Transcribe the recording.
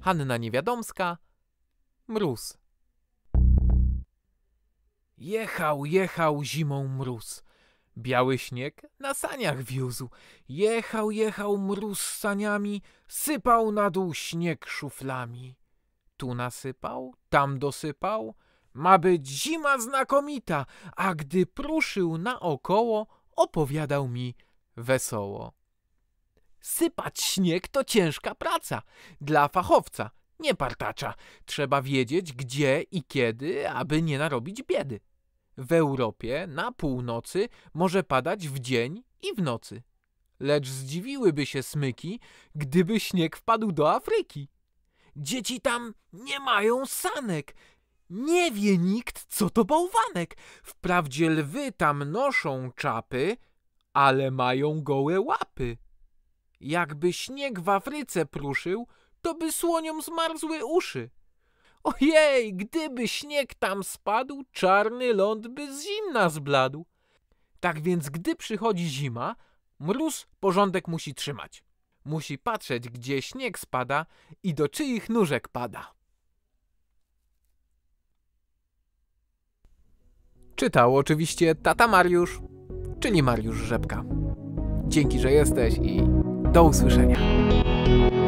Hanna Niewiadomska. Mróz. Jechał, jechał zimą mróz. Biały śnieg na saniach wiózł. Jechał, jechał mróz saniami, sypał na dół śnieg szuflami. Tu nasypał, tam dosypał, ma być zima znakomita, a gdy pruszył naokoło, opowiadał mi wesoło. Sypać śnieg to ciężka praca, dla fachowca, nie partacza. Trzeba wiedzieć, gdzie i kiedy, aby nie narobić biedy. W Europie na północy może padać w dzień i w nocy. Lecz zdziwiłyby się smyki, gdyby śnieg wpadł do Afryki. Dzieci tam nie mają sanek. Nie wie nikt, co to bałwanek. Wprawdzie lwy tam noszą czapy, ale mają gołe łapy. Jakby śnieg w Afryce pruszył, to by słoniom zmarzły uszy. Ojej, gdyby śnieg tam spadł, czarny ląd by z zimna zbladł. Tak więc, gdy przychodzi zima, mróz porządek musi trzymać. Musi patrzeć, gdzie śnieg spada i do czyich nóżek pada. Czytał oczywiście tata Mariusz, czyli Mariusz Rzepka. Dzięki, że jesteś i do usłyszenia.